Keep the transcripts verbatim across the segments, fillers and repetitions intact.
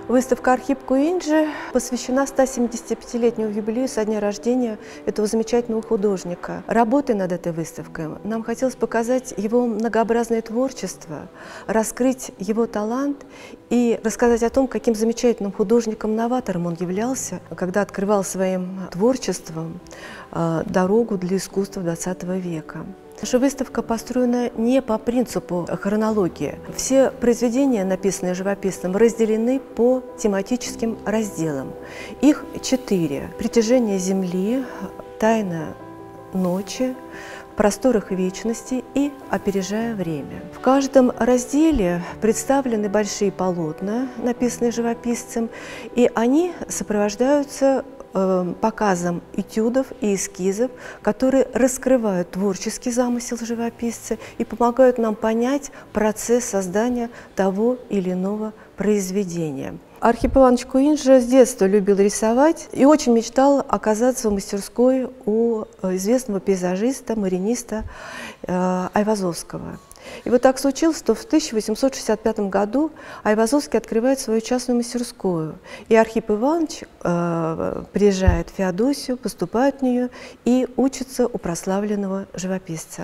Выставка «Архип Куинджи» посвящена стосемидесятипятилетнему юбилею со дня рождения этого замечательного художника. Работая над этой выставкой, нам хотелось показать его многообразное творчество, раскрыть его талант и рассказать о том, каким замечательным художником-новатором он являлся, когда открывал своим творчеством дорогу для искусства двадцатого века. Наша выставка построена не по принципу хронологии. Все произведения, написанные живописным, разделены по тематическим разделам. Их четыре: «Притяжение Земли», «Тайна ночи», «В просторах вечности» и «Опережая время». В каждом разделе представлены большие полотна, написанные живописцем, и они сопровождаются показом этюдов и эскизов, которые раскрывают творческий замысел живописца и помогают нам понять процесс создания того или иного произведения. Архип Иванович Куинджи с детства любил рисовать и очень мечтал оказаться в мастерской у известного пейзажиста, мариниста Айвазовского. И вот так случилось, что в тысяча восемьсот шестьдесят пятом году Айвазовский открывает свою частную мастерскую, и Архип Иванович э, приезжает в Феодосию, поступает в нее и учится у прославленного живописца.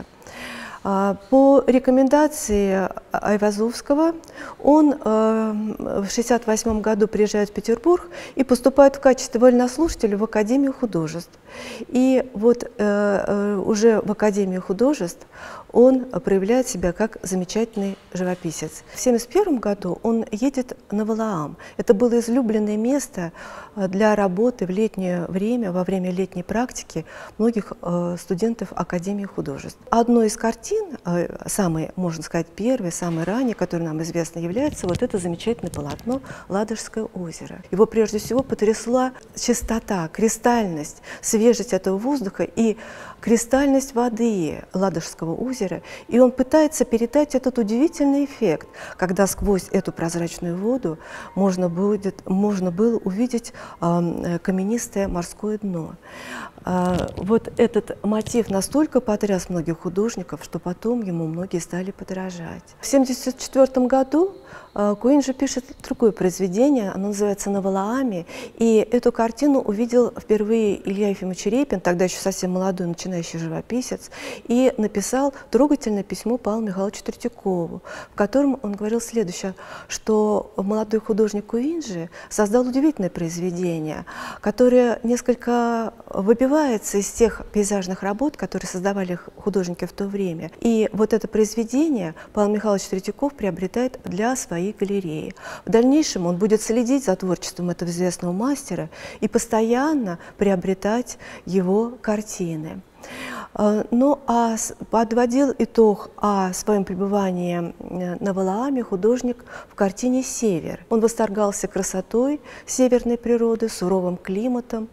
По рекомендации Айвазовского он в шестьдесят восьмом году приезжает в Петербург и поступает в качестве вольнослушателя в Академию художеств. И вот уже в Академии художеств он проявляет себя как замечательный живописец. В тысяча девятьсот семьдесят первом году он едет на Валаам. Это было излюбленное место для работы в летнее время, во время летней практики многих студентов Академии художеств. Одной из картин, самой, можно сказать, первой, самой ранней, которая нам известна, является вот это замечательное полотно «Ладожское озеро». Его прежде всего потрясла чистота, кристальность, свежесть этого воздуха и кристальность воды Ладожского озера, и он пытается передать этот удивительный эффект, когда сквозь эту прозрачную воду можно, будет, можно было увидеть э, каменистое морское дно. Э, вот этот мотив настолько потряс многих художников, что потом ему многие стали подражать. В тысяча девятьсот семьдесят четвёртом году э, Куинджи пишет другое произведение, оно называется «На Валааме», и эту картину увидел впервые Илья Ефимович Репин, тогда еще совсем молодой, начинающий живописец, и написал трогательное письмо Павлу Михайловичу Третьякову, в котором он говорил следующее, что молодой художник Куинджи создал удивительное произведение, которое несколько выбивается из тех пейзажных работ, которые создавали художники в то время. И вот это произведение Павел Михайлович Третьяков приобретает для своей галереи. В дальнейшем он будет следить за творчеством этого известного мастера и постоянно приобретать его картины. Ну, а подводил итог о своем пребывании на Валааме художник в картине «Север». Он восторгался красотой северной природы, суровым климатом,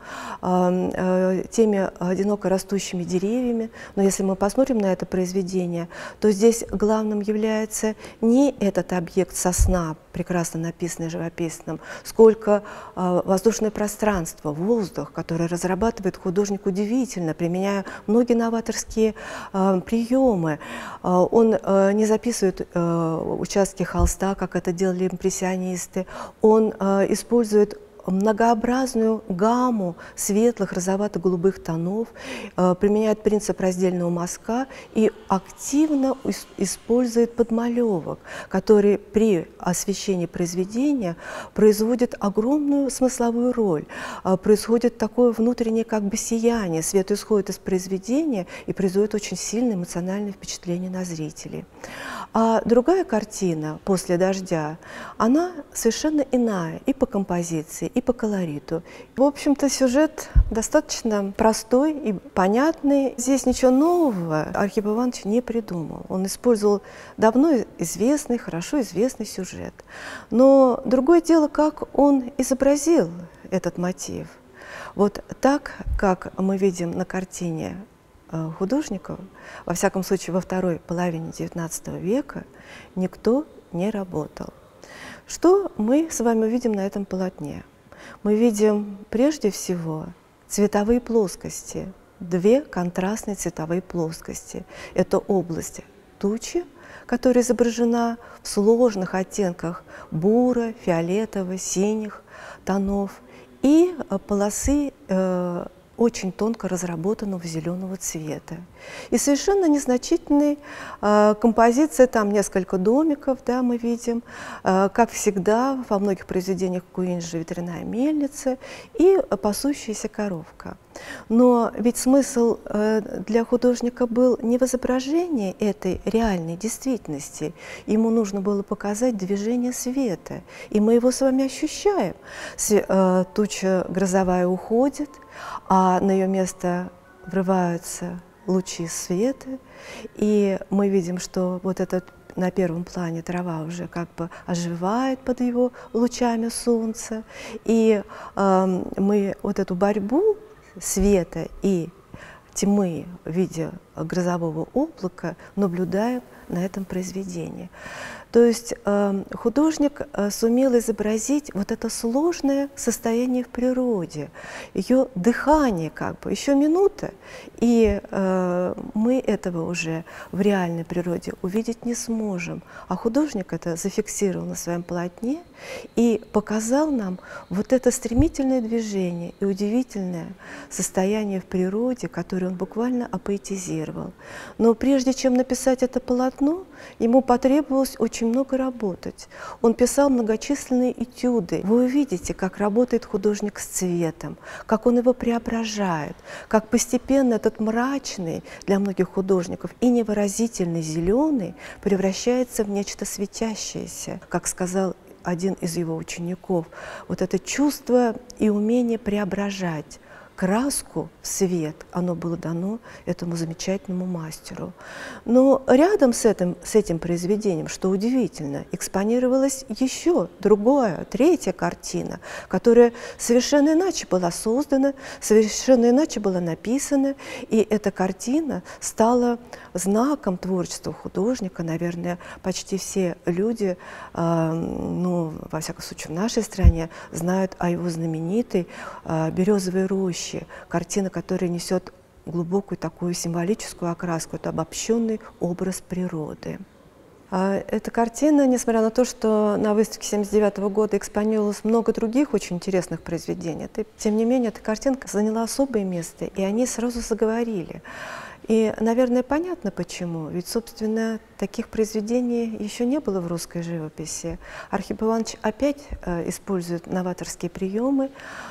теми одиноко растущими деревьями. Но если мы посмотрим на это произведение, то здесь главным является не этот объект сосна, прекрасно написанный живописным, сколько воздушное пространство, воздух, который разрабатывает художник удивительно, применяя многие новаторские э, приемы. Э, он э, не записывает э, участки холста, как это делали импрессионисты. Он э, использует многообразную гамму светлых розовато-голубых тонов, э, применяет принцип раздельного мазка и активно использует подмалевок, который при освещении произведения производит огромную смысловую роль. Э, происходит такое внутреннее как бы сияние, свет исходит из произведения и производит очень сильное эмоциональное впечатление на зрителей. А другая картина «После дождя», она совершенно иная и по композиции, и по колориту. В общем-то, сюжет достаточно простой и понятный. Здесь ничего нового Архип Иванович не придумал. Он использовал давно известный, хорошо известный сюжет. Но другое дело, как он изобразил этот мотив. Вот так, как мы видим на картине художников, во всяком случае во второй половине девятнадцатого века, никто не работал. Что мы с вами увидим на этом полотне? Мы видим прежде всего цветовые плоскости, две контрастные цветовые плоскости. Это область тучи, которая изображена в сложных оттенках бура, фиолетового, синих тонов, и полосы э, очень тонко разработанного зеленого цвета. И совершенно незначительная э, композиция, там несколько домиков, да, мы видим, э, как всегда во многих произведениях Куинджи ветряная мельница и пасущаяся коровка. Но ведь смысл э, для художника был не в изображении этой реальной действительности. Ему нужно было показать движение света, и мы его с вами ощущаем. С, э, туча грозовая уходит, а на ее место врываются лучи света, и мы видим, что вот этот на первом плане трава уже как бы оживает под его лучами солнца, и э, мы вот эту борьбу света и тьмы в виде грозового облака наблюдаем на этом произведении. То есть э, художник э, сумел изобразить вот это сложное состояние в природе, ее дыхание как бы, еще минута, и э, мы этого уже в реальной природе увидеть не сможем. А художник это зафиксировал на своем полотне и показал нам вот это стремительное движение и удивительное состояние в природе, которое он буквально апоэтизировал. Но прежде чем написать это полотно, ему потребовалось очень много работать. Он писал многочисленные этюды. Вы увидите, как работает художник с цветом, как он его преображает, как постепенно этот мрачный для многих художников и невыразительный зеленый превращается в нечто светящееся, как сказал один из его учеников. Вот это чувство и умение преображать краску в свет, оно было дано этому замечательному мастеру. Но рядом с этим, с этим произведением, что удивительно, экспонировалась еще другая, третья картина, которая совершенно иначе была создана, совершенно иначе была написана, и эта картина стала знаком творчества художника. Наверное, почти все люди, э, ну, во всяком случае, в нашей стране, знают о его знаменитой э, «Березовой роще», картина, которая несет глубокую такую символическую окраску, это обобщенный образ природы. Эта картина, несмотря на то, что на выставке семьдесят девятого года экспонировалось много других очень интересных произведений, тем не менее эта картинка заняла особое место, и они сразу заговорили. И, наверное, понятно почему, ведь, собственно, таких произведений еще не было в русской живописи. Архип Иванович опять э, использует новаторские приемы,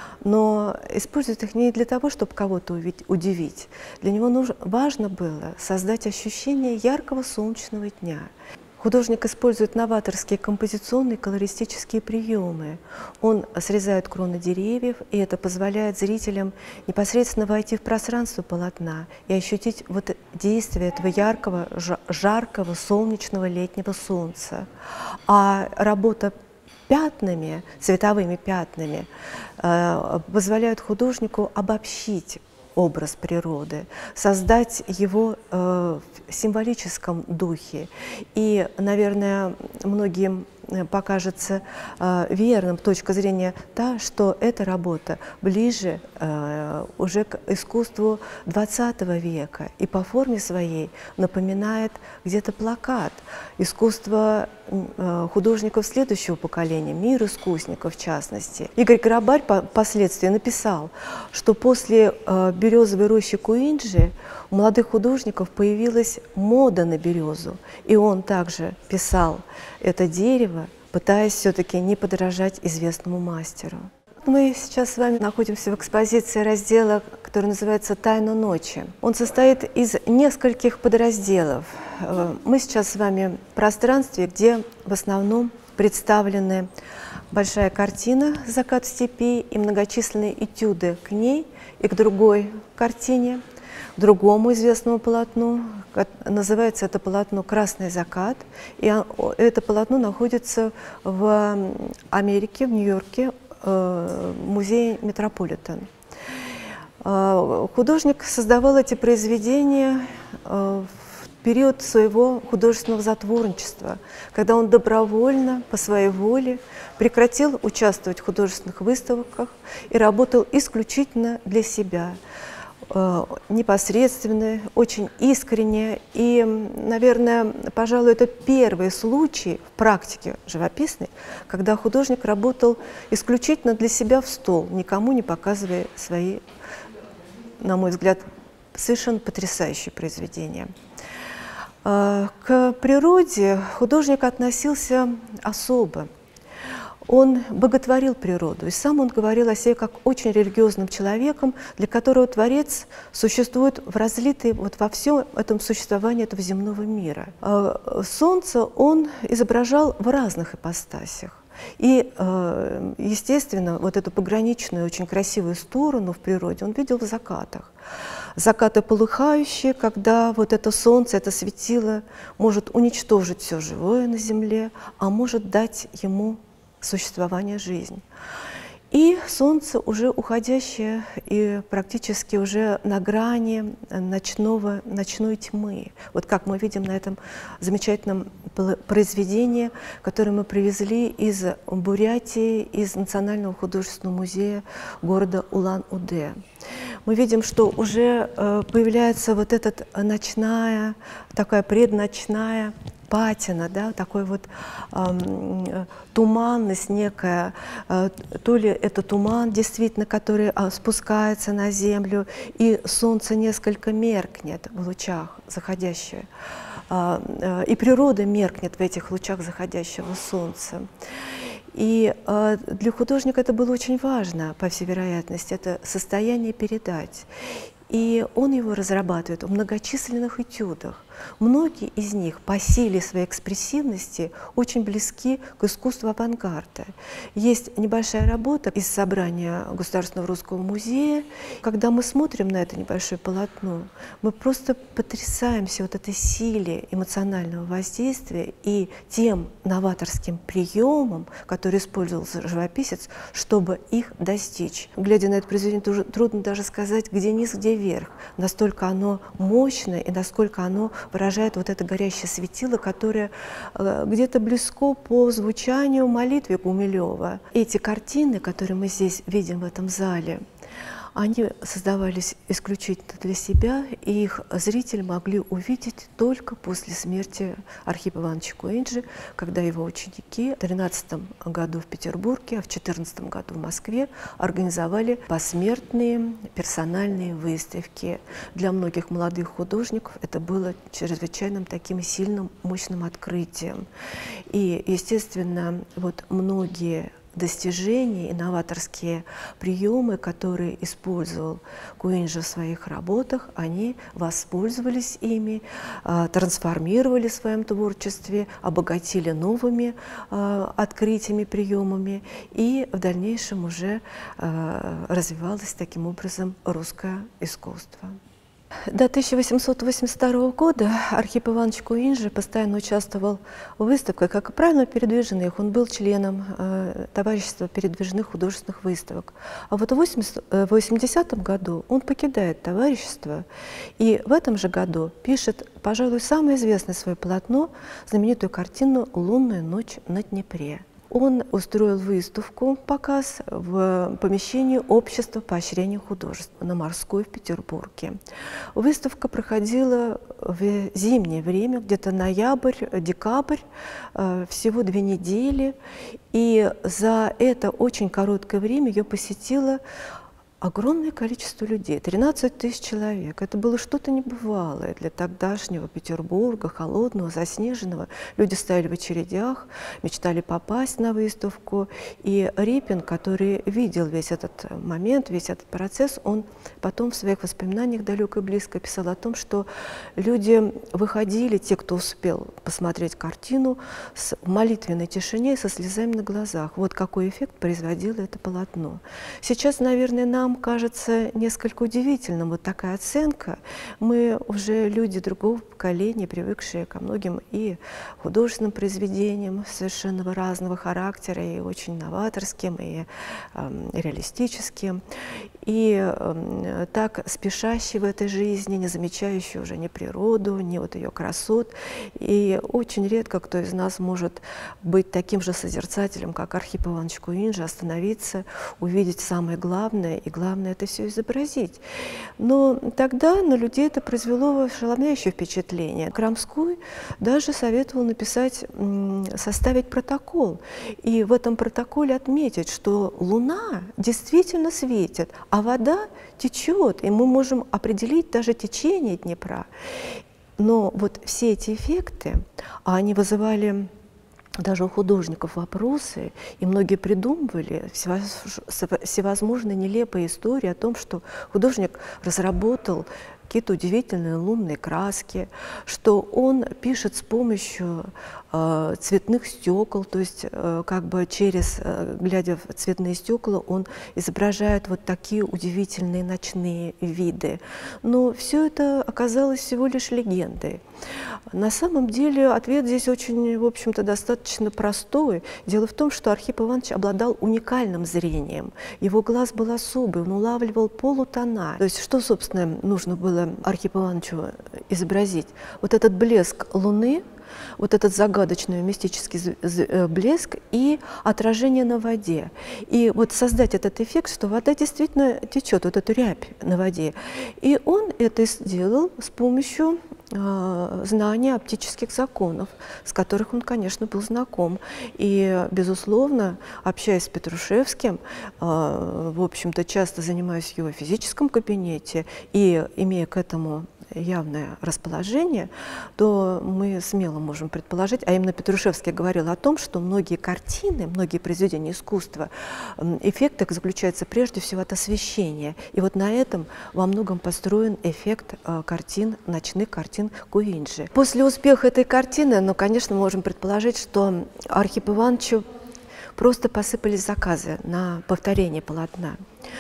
но использует их не для того, чтобы кого-то удивить. Для него нужно, важно было создать ощущение яркого солнечного дня. Художник использует новаторские композиционные колористические приемы. Он срезает кроны деревьев, и это позволяет зрителям непосредственно войти в пространство полотна и ощутить вот действие этого яркого, жаркого, солнечного летнего солнца. А работа пятнами, цветовыми пятнами, э, позволяет художнику обобщить образ природы, создать его э, в символическом духе. И, наверное, многим покажется э, верным точка зрения та, что эта работа ближе э, уже к искусству двадцатого века и по форме своей напоминает где-то плакат. Искусство э, художников следующего поколения, мир искусников в частности. Игорь Грабарь впоследствии написал, что после э, «Березовой рощи» Куинджи у молодых художников появилась мода на березу, и он также писал это дерево, пытаясь все-таки не подражать известному мастеру. Мы сейчас с вами находимся в экспозиции раздела, который называется «Тайна ночи». Он состоит из нескольких подразделов. Мы сейчас с вами в пространстве, где в основном представлены большая картина «Закат степи» и многочисленные этюды к ней и к другой картине, другому известному полотну. Называется это полотно «Красный закат». И это полотно находится в Америке, в Нью-Йорке, в музее Метрополитен. Художник создавал эти произведения в период своего художественного затворничества, когда он добровольно, по своей воле, прекратил участвовать в художественных выставках и работал исключительно для себя. э, непосредственное, очень искреннее. И, наверное, пожалуй, это первый случай в практике живописной, когда художник работал исключительно для себя в стол, никому не показывая свои, на мой взгляд, совершенно потрясающие произведения. К природе художник относился особо. Он боготворил природу, и сам он говорил о себе как очень религиозным человеком, для которого Творец существует в разлитой вот во всем этом существовании этого земного мира. Солнце он изображал в разных ипостасях. И, естественно, вот эту пограничную, очень красивую сторону в природе он видел в закатах. Закаты полыхающие, когда вот это солнце, это светило может уничтожить все живое на земле, а может дать ему существование, жизнь. И солнце уже уходящее и практически уже на грани ночного, ночной тьмы. Вот как мы видим на этом замечательном произведении, которое мы привезли из Бурятии, из Национального художественного музея города Улан-Удэ. Мы видим, что уже появляется вот эта ночная, такая предночная патина, да, такой вот э, туманность некая, э, то ли это туман, действительно, который э, спускается на землю, и солнце несколько меркнет в лучах заходящего, э, э, и природа меркнет в этих лучах заходящего солнца. И э, для художника это было очень важно, по всей вероятности, это состояние передать. И он его разрабатывает в многочисленных этюдах. Многие из них по силе своей экспрессивности очень близки к искусству авангарда. Есть небольшая работа из собрания Государственного русского музея. Когда мы смотрим на это небольшое полотно, мы просто потрясаемся вот этой силе эмоционального воздействия и тем новаторским приемом, который использовал живописец, чтобы их достичь. Глядя на это произведение, трудно даже сказать, где низ, где верх. Настолько оно мощное и насколько оно выражает вот это горящее светило, которое э, где-то близко по звучанию молитве Гумилева. Эти картины, которые мы здесь видим в этом зале, они создавались исключительно для себя, и их зрители могли увидеть только после смерти Архипа Ивановича Куинджи, когда его ученики в две тысячи тринадцатом году в Петербурге, а в две тысячи четырнадцатом году в Москве организовали посмертные персональные выставки. Для многих молодых художников это было чрезвычайным таким сильным, мощным открытием. И, естественно, вот многие достижения, инноваторские приемы, которые использовал Куинджи в своих работах, они воспользовались ими, э, трансформировали в своем творчестве, обогатили новыми э, открытиями, приемами, и в дальнейшем уже э, развивалось таким образом русское искусство. До тысяча восемьсот восемьдесят второго года Архип Иванович Куинджи постоянно участвовал в выставках, как и правильно передвижных. Он был членом э, товарищества передвижных художественных выставок. А вот в восьмидесятом году он покидает товарищество, и в этом же году пишет, пожалуй, самое известное свое полотно, знаменитую картину «Лунная ночь на Днепре». Он устроил выставку, показ в помещении Общества поощрения художеств на Морской в Петербурге. Выставка проходила в зимнее время, где-то ноябрь-декабрь, всего две недели. И за это очень короткое время ее посетило огромное количество людей, тринадцать тысяч человек. Это было что-то небывалое для тогдашнего Петербурга, холодного, заснеженного. Люди стояли в очередях, мечтали попасть на выставку. И Репин, который видел весь этот момент, весь этот процесс, он потом в своих воспоминаниях далеко и близко писал о том, что люди выходили, те, кто успел посмотреть картину, с молитвенной тишине и со слезами на глазах. Вот какой эффект производило это полотно. Сейчас, наверное, нам кажется несколько удивительным вот такая оценка. Мы уже люди другого поколения, привыкшие ко многим и художественным произведениям совершенно разного характера, и очень новаторским, и э, реалистическим, и э, так спешащие в этой жизни, не замечающие уже ни природу, ни вот ее красот. И очень редко кто из нас может быть таким же созерцателем, как Архип Иванович Куинджи, остановиться, увидеть самое главное и главное, главное это все изобразить. Но тогда на людей это произвело ошеломляющее впечатление. Крамской даже советовал написать, составить протокол, и в этом протоколе отметить, что Луна действительно светит, а вода течет, и мы можем определить даже течение Днепра. Но вот все эти эффекты, а они вызывали даже у художников вопросы, и многие придумывали всевозможные нелепые истории о том, что художник разработал какие-то удивительные лунные краски, что он пишет с помощью э, цветных стекол, то есть э, как бы через, э, глядя в цветные стекла, он изображает вот такие удивительные ночные виды. Но все это оказалось всего лишь легендой. На самом деле ответ здесь очень, в общем-то, достаточно простой. Дело в том, что Архип Иванович обладал уникальным зрением. Его глаз был особый, он улавливал полутона. То есть что, собственно, нужно было Архипу Ивановичу изобразить? Вот этот блеск Луны, вот этот загадочный мистический блеск и отражение на воде. И вот создать этот эффект, что вода действительно течет, вот эту рябь на воде. И он это сделал с помощью э, знания оптических законов, с которых он, конечно, был знаком. И, безусловно, общаясь с Петрушевским, э, в общем-то, часто занимаясь в его физическом кабинете и имея к этому явное расположение, то мы смело можем предположить, а именно Петрушевский говорил о том, что многие картины, многие произведения искусства, эффект их заключается прежде всего от освещения. И вот на этом во многом построен эффект картин, ночных картин Куинджи. После успеха этой картины, ну, конечно, мы можем предположить, что Архипу Ивановичу просто посыпались заказы на повторение полотна.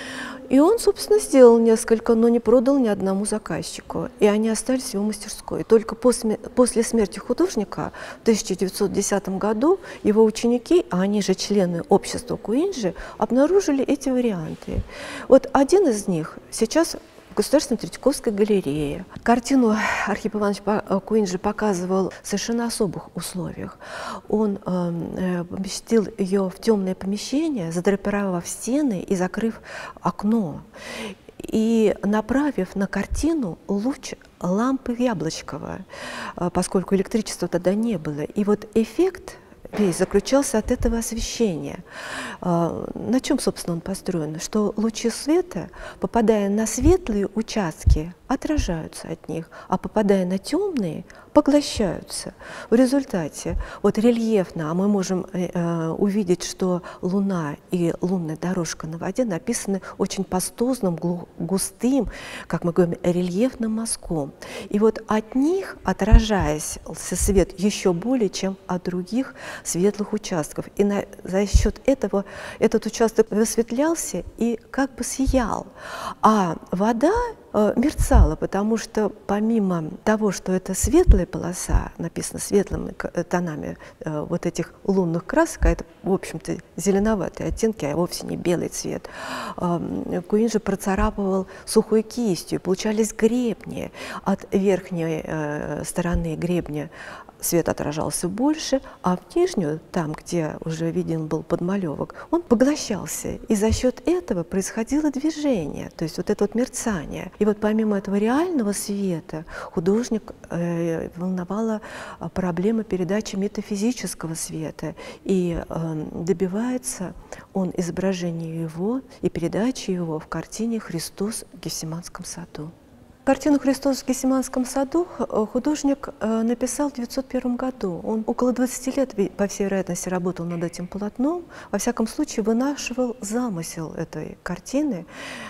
И он, собственно, сделал несколько, но не продал ни одному заказчику. И они остались в его мастерской. И только после, после смерти художника в тысяча девятьсот десятом году его ученики, а они же члены общества Куинджи, обнаружили эти варианты. Вот один из них сейчас в Государственной Третьяковской галерее. Картину Архип Иванович Куинджи показывал в совершенно особых условиях. Он э, поместил ее в темное помещение, задрапировав стены и закрыв окно, и направив на картину луч лампы Яблочкова, поскольку электричества тогда не было. И вот эффект весь заключался от этого освещения. На чем, собственно, он построен? Что лучи света, попадая на светлые участки, отражаются от них, а попадая на темные, поглощаются. В результате вот рельефно, а мы можем э, увидеть, что Луна и лунная дорожка на воде написаны очень пастозным, густым, как мы говорим, рельефным мазком. И вот от них, отражаясь свет еще более, чем от других светлых участков. И на, за счет этого этот участок высветлялся и как бы сиял. А вода мерцала, потому что помимо того, что это светлая полоса, написана светлыми тонами э, вот этих лунных красок, а это, в общем-то, зеленоватые оттенки, а вовсе не белый цвет, э, Куинджи процарапывал сухой кистью, получались гребни. От верхней э, стороны гребня свет отражался больше, а в нижнюю, там, где уже виден был подмалевок, он поглощался. И за счет этого происходило движение, то есть вот это вот мерцание. И вот помимо этого реального света художник э, волновала проблема передачи метафизического света. И э, добивается он изображения его и передачи его в картине «Христос в Гефсиманском саду». Картину «Христос в Гефсиманском саду» художник написал в девятьсот первом году. Он около двадцати лет, по всей вероятности, работал над этим полотном. Во всяком случае, вынашивал замысел этой картины.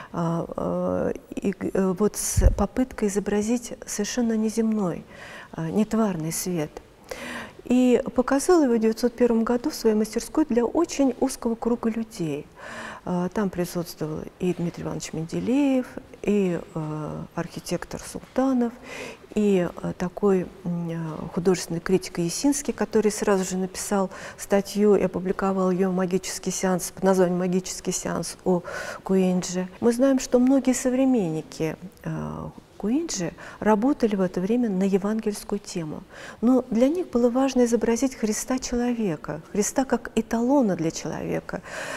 И вот с попыткой изобразить совершенно неземной, нетварный свет. И показал его в девятьсот первом году в своей мастерской для очень узкого круга людей. Там присутствовал и Дмитрий Иванович Менделеев, и архитектор Султанов, и такой художественный критик Есинский, который сразу же написал статью и опубликовал ее «Магический сеанс» под названием «Магический сеанс» о Куинджи. Мы знаем, что многие современники Куинджи работали в это время на евангельскую тему. Но для них было важно изобразить Христа человека, Христа как эталона для человека.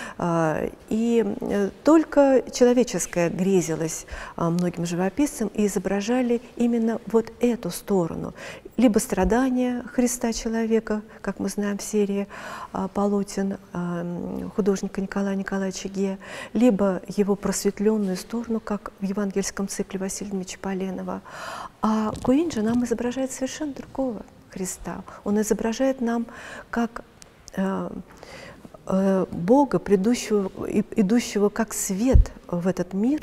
И только человеческое грезилось многим живописцам и изображали именно вот эту сторону. Либо страдания Христа человека, как мы знаем в серии полотен художника Николая Николаевича Ге, либо его просветленную сторону, как в евангельском цикле Василия Дмитриевича Поленова. А Куинджи нам изображает совершенно другого Христа. Он изображает нам как э, э, Бога, идущего, идущего как свет в этот мир.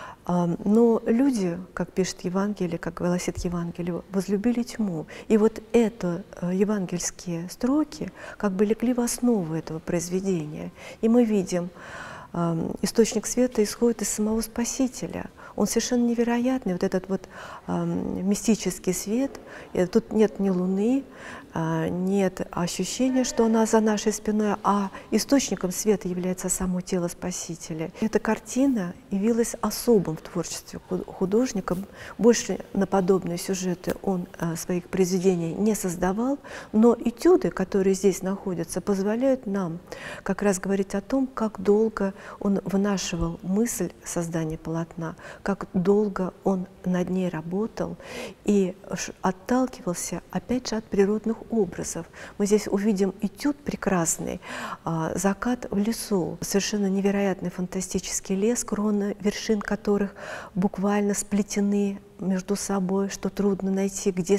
Но люди, как пишет Евангелие, как гласит Евангелие, возлюбили тьму. И вот это евангельские строки как бы легли в основу этого произведения. И мы видим, источник света исходит из самого Спасителя. Он совершенно невероятный, вот этот вот э, мистический свет. И тут нет ни луны, э, нет ощущения, что она за нашей спиной, а источником света является само тело Спасителя. Эта картина явилась особым в творчестве художника. Больше на подобные сюжеты он э, своих произведений не создавал, но этюды, которые здесь находятся, позволяют нам как раз говорить о том, как долго он вынашивал мысль создания полотна, как долго он над ней работал и отталкивался, опять же, от природных образов. Мы здесь увидим этюд прекрасный, закат в лесу, совершенно невероятный фантастический лес, кроны вершин которых буквально сплетены между собой, что трудно найти, где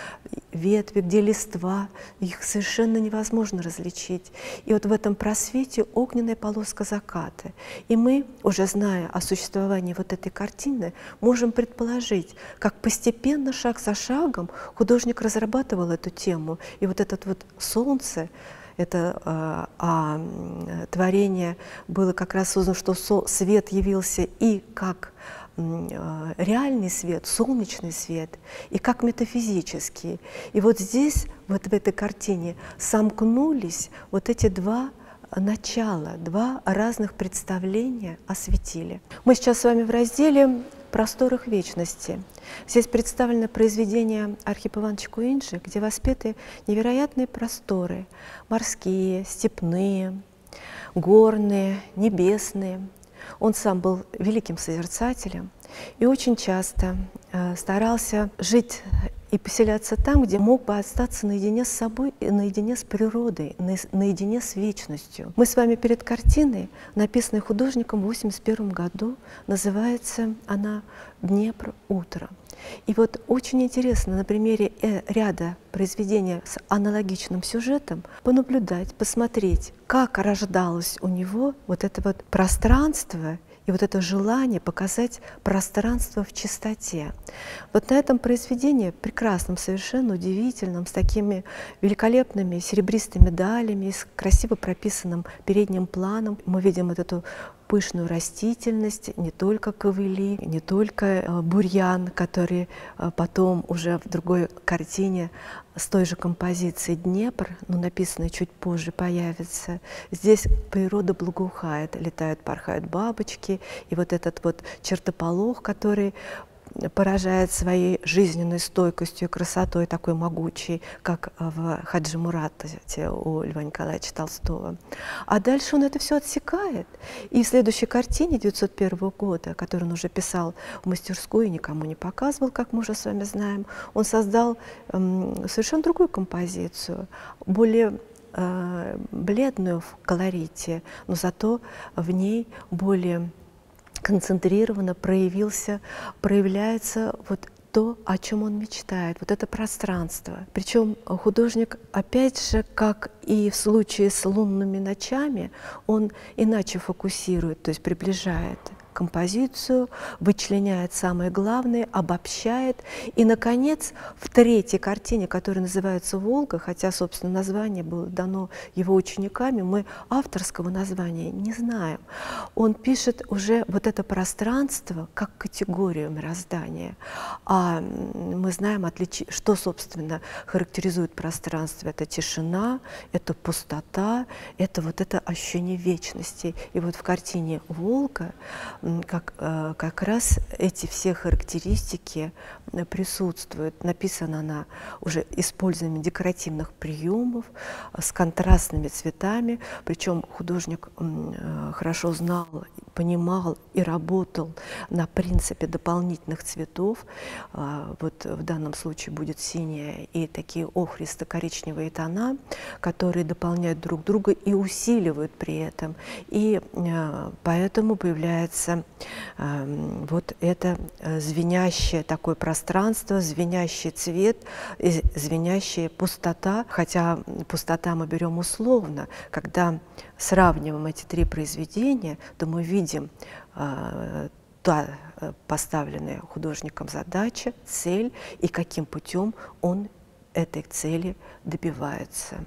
ветви, где листва, их совершенно невозможно различить. И вот в этом просвете огненная полоска заката. И мы, уже зная о существовании вот этой картины, можем предположить, как постепенно, шаг за шагом, художник разрабатывал эту тему. И вот этот вот солнце, это а, а, творение было как раз создано, что со, свет явился и как реальный свет, солнечный свет, и как метафизический. И вот здесь, вот в этой картине, сомкнулись вот эти два начала, два разных представления о светиле. Мы сейчас с вами в разделе «Просторах вечности». Здесь представлено произведение Архипа Ивановича Куинджи, где воспеты невероятные просторы, морские, степные, горные, небесные. Он сам был великим созерцателем и очень часто э, старался жить и поселяться там, где мог бы остаться наедине с собой и наедине с природой, на, наедине с вечностью. Мы с вами перед картиной, написанной художником в восемьдесят первом году, называется она «Днепр. Утро». И вот очень интересно на примере ряда произведений с аналогичным сюжетом понаблюдать, посмотреть, как рождалось у него вот это вот пространство и вот это желание показать пространство в чистоте. Вот на этом произведении, прекрасном, совершенно удивительном, с такими великолепными серебристыми далями, с красиво прописанным передним планом, мы видим вот эту пышную растительность, не только ковыли, не только бурьян, который потом уже в другой картине с той же композицией «Днепр», но написанной чуть позже, появится. Здесь природа благоухает, летают, порхают бабочки, и вот этот вот чертополох, который поражает своей жизненной стойкостью и красотой, такой могучей, как в Хаджи Мурате у Льва Николаевича Толстого. А дальше он это все отсекает. И в следующей картине девятьсот первого года, которую он уже писал в мастерскую и никому не показывал, как мы уже с вами знаем, он создал эм, совершенно другую композицию, более э, бледную в колорите, но зато в ней более концентрированно проявился, проявляется вот то, о чем он мечтает, вот это пространство. Причем художник, опять же, как и в случае с лунными ночами, он иначе фокусирует, то есть приближает композицию, вычленяет самое главное, обобщает. И, наконец, в третьей картине, которая называется «Волга», хотя, собственно, название было дано его учениками, мы авторского названия не знаем. Он пишет уже вот это пространство как категорию мироздания. А мы знаем, что, собственно, характеризует пространство. Это тишина, это пустота, это вот это ощущение вечности. И вот в картине «Волга» как, как раз эти все характеристики присутствуют. Написана она уже использованием декоративных приемов, с контрастными цветами, причем художник хорошо знал, понимал и работал на принципе дополнительных цветов. Вот в данном случае будет синяя и такие охристо-коричневые тона, которые дополняют друг друга и усиливают при этом. И поэтому появляется вот это звенящее такое пространство, звенящий цвет, звенящая пустота, хотя пустота мы берем условно. Когда сравниваем эти три произведения, то мы видим э, та поставленная художником задача, цель и каким путем он этой цели добивается.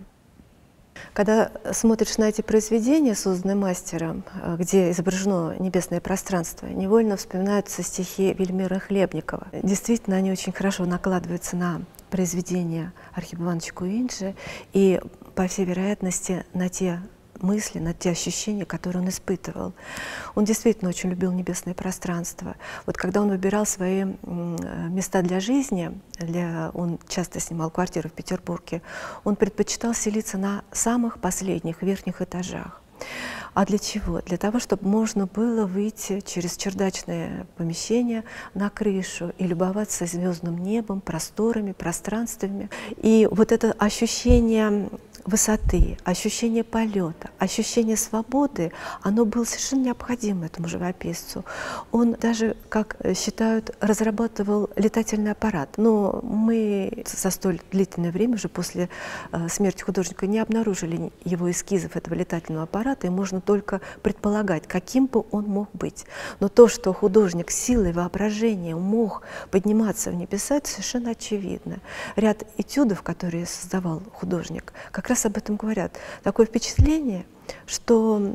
Когда смотришь на эти произведения, созданные мастером, где изображено небесное пространство, невольно вспоминаются стихи Вельмира Хлебникова. Действительно, они очень хорошо накладываются на произведения Архипа Ивановича Куинджи и, по всей вероятности, на те мысли, на те ощущения, которые он испытывал. Он действительно очень любил небесное пространство. Вот когда он выбирал свои места для жизни, для, он часто снимал квартиру в Петербурге, он предпочитал селиться на самых последних верхних этажах. А для чего? Для того, чтобы можно было выйти через чердачное помещение на крышу и любоваться звездным небом, просторами, пространствами. И вот это ощущение высоты, ощущение полета, ощущение свободы, оно было совершенно необходимо этому живописцу. Он даже, как считают, разрабатывал летательный аппарат. Но мы за столь длительное время, уже после смерти художника, не обнаружили его эскизов этого летательного аппарата, и можно только предполагать, каким бы он мог быть. Но то, что художник силой воображения мог подниматься в небеса, это совершенно очевидно. Ряд этюдов, которые создавал художник, как раз об этом говорят. Такое впечатление, что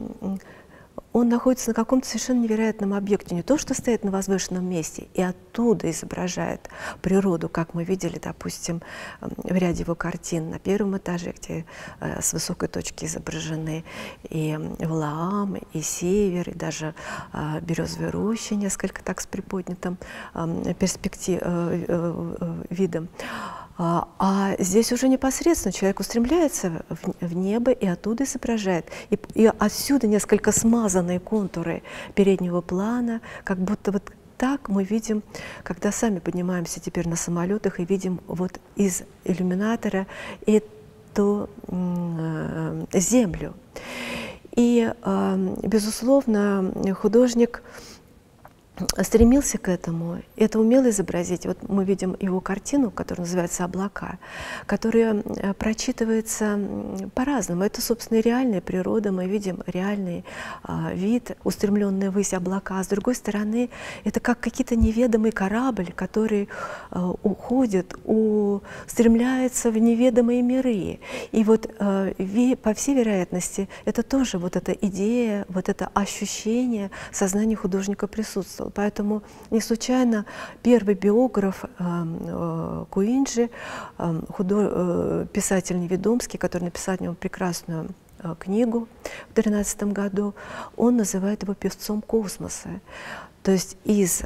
он находится на каком-то совершенно невероятном объекте, не то, что стоит на возвышенном месте, и оттуда изображает природу, как мы видели, допустим, в ряде его картин на первом этаже, где э, с высокой точки изображены и Валаам, и север, и даже э, березовые рощи, несколько так с приподнятым э, перспектив, э, э, э, видом. А, а здесь уже непосредственно человек устремляется в, в небо и оттуда изображает. И, и отсюда несколько смазанные контуры переднего плана, как будто вот так мы видим, когда сами поднимаемся теперь на самолетах и видим вот из иллюминатора эту э, землю. И, э, безусловно, художник стремился к этому, это умел изобразить. Вот мы видим его картину, которая называется «Облака», которая прочитывается по-разному. Это, собственно, и реальная природа, мы видим реальный а, вид, устремленный ввысь облака. А с другой стороны, это как какие-то неведомый корабль, который а, уходит, устремляется в неведомые миры. И вот, а, ви, по всей вероятности, это тоже вот эта идея, вот это ощущение сознания художника присутствовало. Поэтому не случайно первый биограф э, Куинджи, э, худо, э, писатель Неведомский, который написал о нем прекрасную э, книгу в тринадцатом году, он называет его певцом космоса. То есть из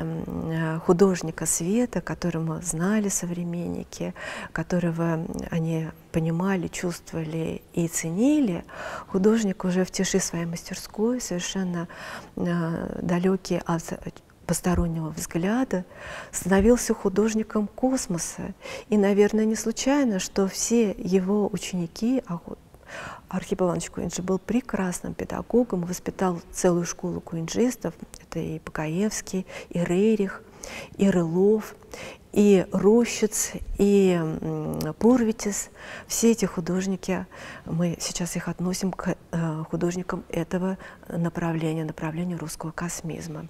э, художника света, которого знали современники, которого они понимали, чувствовали и ценили, художник уже в тиши своей мастерской, совершенно э, далекий от постороннего взгляда, становился художником космоса. И, наверное, не случайно, что все его ученики, Архип Иванович Куинджи был прекрасным педагогом, воспитал целую школу куинджистов. Это и Бакаевский, и Рерих, и Рылов, и Рощиц, и Пурвитис. Все эти художники, мы сейчас их относим к художникам этого направления, направления русского космизма.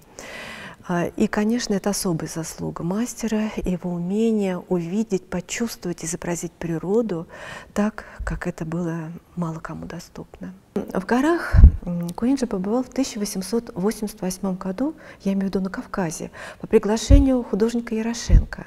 И, конечно, это особая заслуга мастера, его умение увидеть, почувствовать, изобразить природу так, как это было мало кому доступно. В горах Куинджи побывал в тысяча восемьсот восемьдесят восьмом году, я имею в виду на Кавказе, по приглашению художника Ярошенко.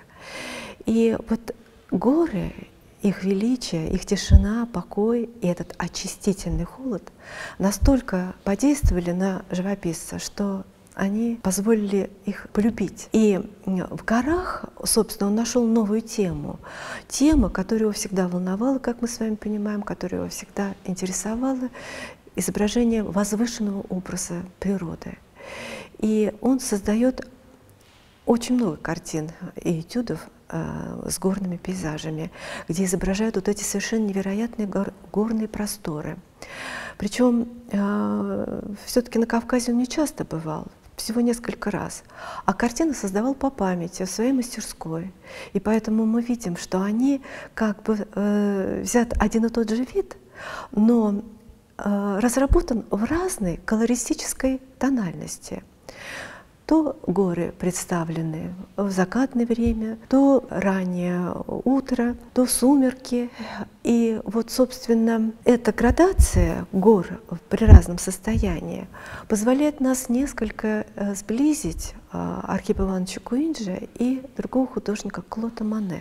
И вот горы, их величие, их тишина, покой и этот очистительный холод настолько подействовали на живописца, что они позволили их полюбить. И в горах, собственно, он нашел новую тему. Тема, которая его всегда волновала, как мы с вами понимаем, которая его всегда интересовала, изображение возвышенного образа природы. И он создает очень много картин и этюдов э, с горными пейзажами, где изображают вот эти совершенно невероятные гор, горные просторы. Причем э, все-таки на Кавказе он не часто бывал, всего несколько раз. А картины создавал по памяти, в своей мастерской. И поэтому мы видим, что они как бы э, взят один и тот же вид, но э, разработан в разной колористической тональности. То горы представлены в закатное время, то раннее утро, то сумерки. И вот, собственно, эта градация гор при разном состоянии позволяет нас несколько сблизить Архипа Ивановича Куинджи и другого художника Клода Моне.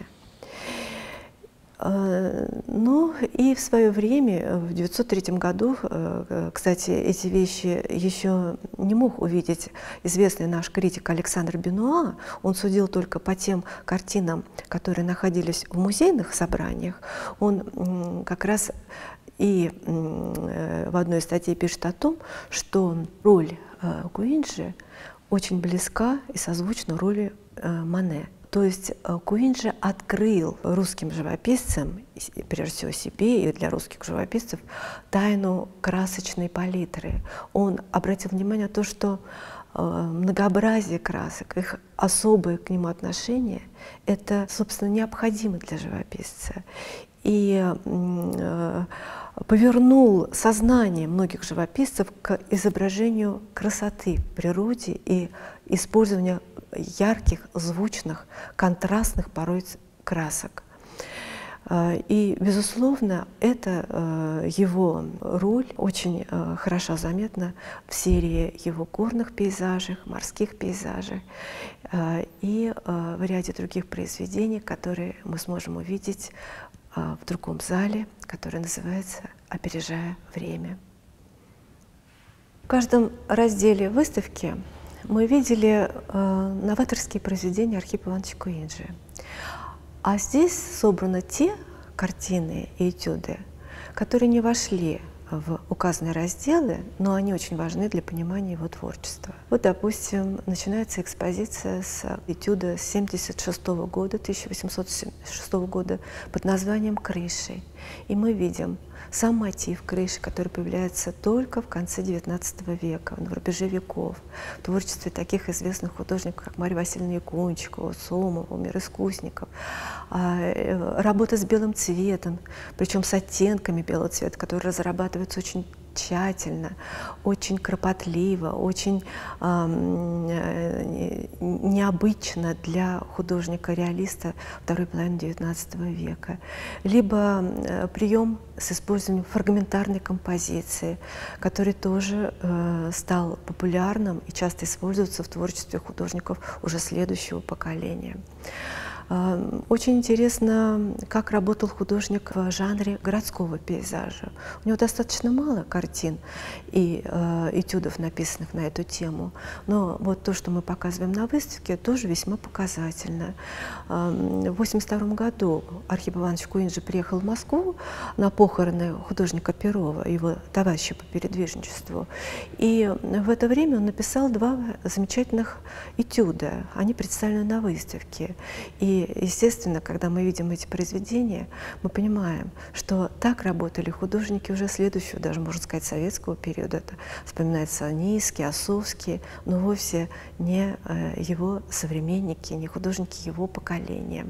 Ну и в свое время, в девятьсот третьем году, кстати, эти вещи еще не мог увидеть известный наш критик Александр Бенуа. Он судил только по тем картинам, которые находились в музейных собраниях. Он как раз и в одной статье пишет о том, что роль Куинджи очень близка и созвучна роли Моне. То есть Куинджи открыл русским живописцам, прежде всего себе и для русских живописцев, тайну красочной палитры. Он обратил внимание на то, что многообразие красок, их особое к нему отношение, это, собственно, необходимо для живописца. И повернул сознание многих живописцев к изображению красоты в природе и использованию ярких, звучных, контрастных порой красок. И, безусловно, эта его роль очень хорошо заметна в серии его горных пейзажей, морских пейзажей и в ряде других произведений, которые мы сможем увидеть в другом зале, который называется «Опережая время». В каждом разделе выставки мы видели э, новаторские произведения Архипа Ивановича Куинджи. А здесь собраны те картины и этюды, которые не вошли в указанные разделы, но они очень важны для понимания его творчества. Вот, допустим, начинается экспозиция с этюда семьдесят шестого года, тысяча восемьсот семьдесят шестого года под названием «Крыши». И мы видим сам мотив крыши, который появляется только в конце девятнадцатого века, на рубеже веков, в творчестве таких известных художников, как Марья Васильевна Якунчикова, Сомова, Мир искусников. Работа с белым цветом, причем с оттенками белого цвета, которые разрабатываются очень тщательно, очень кропотливо, очень э, необычно для художника-реалиста второй половины девятнадцатого века. Либо э, прием с использованием фрагментарной композиции, который тоже э, стал популярным и часто используется в творчестве художников уже следующего поколения. Очень интересно, как работал художник в жанре городского пейзажа. У него достаточно мало картин и э, этюдов, написанных на эту тему, но вот то, что мы показываем на выставке, тоже весьма показательно. Э, в восемьдесят втором году Архип Иванович Куинджи приехал в Москву на похороны художника Перова, его товарища по передвижничеству, и в это время он написал два замечательных этюда. Они представлены на выставке. И И, естественно, когда мы видим эти произведения, мы понимаем, что так работали художники уже следующего, даже, можно сказать, советского периода. Это вспоминается Низкий, Осовский, но вовсе не его современники, не художники его поколения.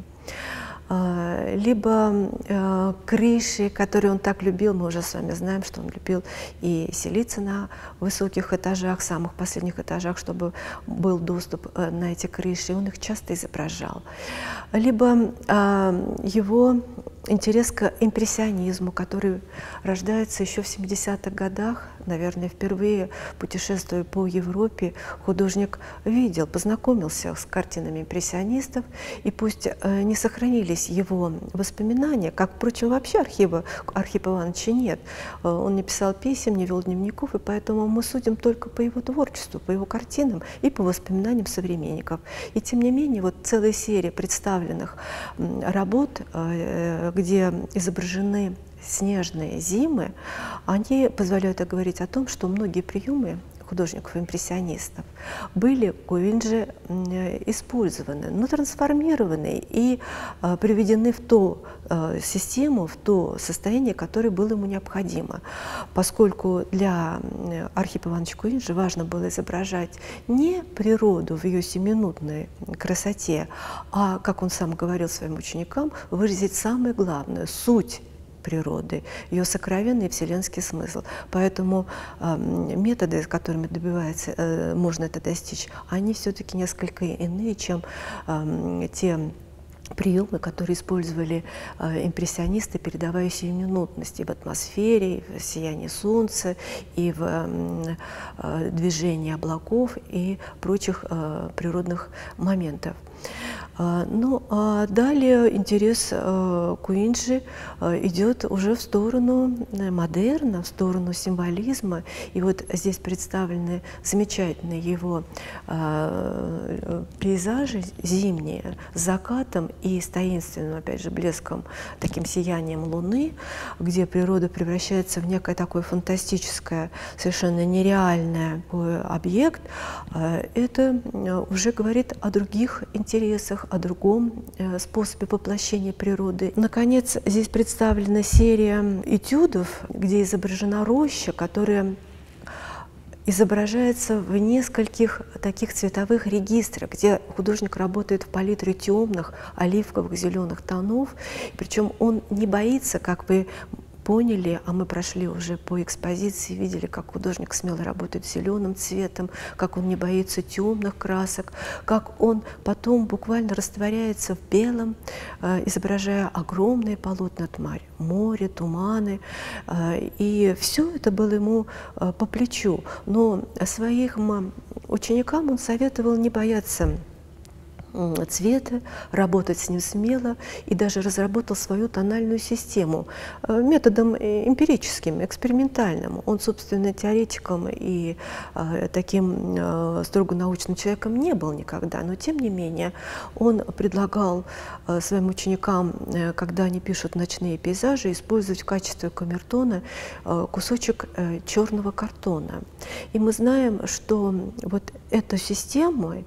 Либо э, крыши, которые он так любил, мы уже с вами знаем, что он любил и селиться на высоких этажах, самых последних этажах, чтобы был доступ э, на эти крыши, и он их часто изображал. Либо э, его интерес к импрессионизму, который рождается еще в семидесятых годах наверное, впервые, путешествуя по Европе, художник видел, познакомился с картинами импрессионистов, и пусть не сохранились его воспоминания, как, впрочем, вообще архива Архипа Ивановича нет, он не писал писем, не вел дневников, и поэтому мы судим только по его творчеству, по его картинам и по воспоминаниям современников. И тем не менее, вот целая серия представленных работ, где изображены снежные зимы, они позволяют говорить о том, что многие приемы художников-импрессионистов были Куинджи использованы, но трансформированы и а, приведены в ту а, систему, в то состояние, которое было ему необходимо. Поскольку для Архипа Ивановича Куинджи важно было изображать не природу в ее семиминутной красоте, а, как он сам говорил своим ученикам, выразить самое главное – суть природы, ее сокровенный вселенский смысл. Поэтому э, методы, с которыми добивается, э, можно это достичь, они все-таки несколько иные, чем э, те приемы, которые использовали э, импрессионисты, передавая сиюминутность и в атмосфере, и в сиянии солнца, и в э, э, движении облаков и прочих э, природных моментов. Ну, а далее интерес Куинджи идет уже в сторону модерна, в сторону символизма. И вот здесь представлены замечательные его пейзажи зимние с закатом и с таинственным, опять же, блеском, таким сиянием луны, где природа превращается в некое такое фантастическое, совершенно нереальное объект. Это уже говорит о других интересах, о другом способе воплощения природы. Наконец, здесь представлена серия этюдов, где изображена роща, которая изображается в нескольких таких цветовых регистрах, где художник работает в палитре темных, оливковых, зеленых тонов. Причем он не боится, как вы поняли, а мы прошли уже по экспозиции, видели, как художник смело работает с зеленым цветом, как он не боится темных красок, как он потом буквально растворяется в белом, э, изображая огромные полотна тмарь, море, туманы. Э, и все это было ему э, по плечу. Но своим ученикам он советовал не бояться цвета, работать с ним смело, и даже разработал свою тональную систему методом эмпирическим, экспериментальным. Он, собственно, теоретиком и э, таким э, строго научным человеком не был никогда, но тем не менее он предлагал э, своим ученикам, э, когда они пишут ночные пейзажи, использовать в качестве камертона э, кусочек э, черного картона. И мы знаем, что вот эту систему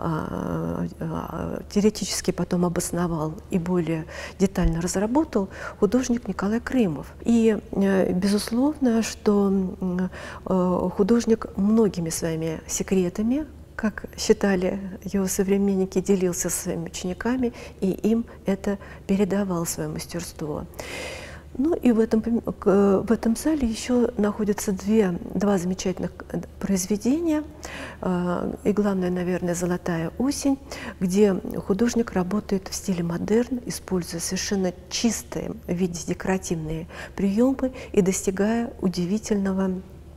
э, теоретически потом обосновал и более детально разработал художник Николай Крымов. И безусловно, что художник многими своими секретами, как считали его современники, делился со своими учениками и им это передавал, свое мастерство. Ну и в этом, в этом зале еще находятся две, два замечательных произведения. И главное, наверное, «Золотая осень», где художник работает в стиле модерн, используя совершенно чистые в виде декоративные приемы и достигая удивительного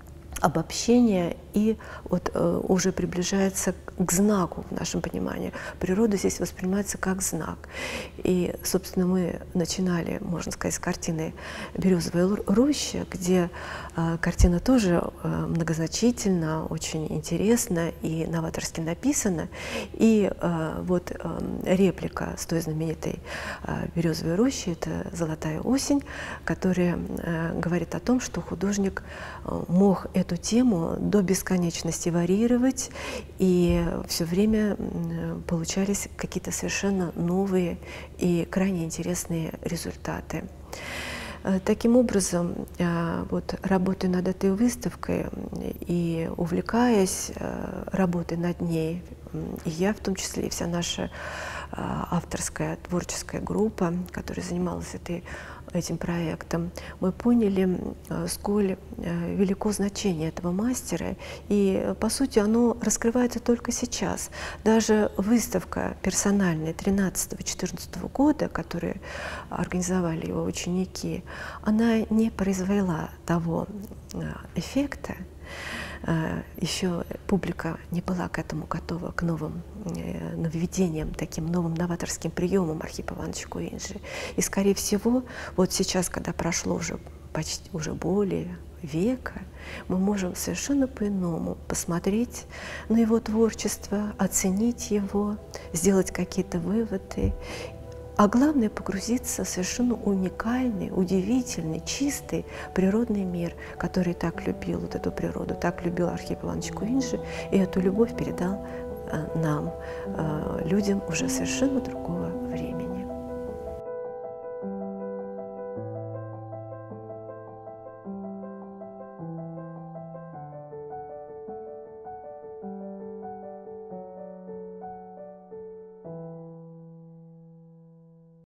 обобщения и вот, э, уже приближается к знаку в нашем понимании. Природа здесь воспринимается как знак. И, собственно, мы начинали, можно сказать, с картины «Березовая роща», где э, картина тоже э, многозначительна, очень интересна и новаторски написана. И э, вот э, реплика с той знаменитой э, «Березовой рощи» — это «Золотая осень», которая э, говорит о том, что художник э, мог эту тему до бесконечности варьировать, и все время получались какие-то совершенно новые и крайне интересные результаты. Таким образом, вот, работая над этой выставкой и увлекаясь работой над ней, и я, в том числе, и вся наша авторская творческая группа, которая занималась этой этим проектом, мы поняли, сколь велико значение этого мастера, и, по сути, оно раскрывается только сейчас. Даже выставка персональная тринадцатого-четырнадцатого года, которую организовали его ученики, она не произвела того эффекта. Еще публика не была к этому готова, к новым нововведениям, таким новым новаторским приемам Архипа Ивановича Куинджи. И, скорее всего, вот сейчас, когда прошло уже почти уже более века, мы можем совершенно по-иному посмотреть на его творчество, оценить его, сделать какие-то выводы. А главное — погрузиться в совершенно уникальный, удивительный, чистый природный мир, который так любил вот эту природу, так любил Архип Иванович Куинджи, и эту любовь передал нам, людям уже совершенно другого времени.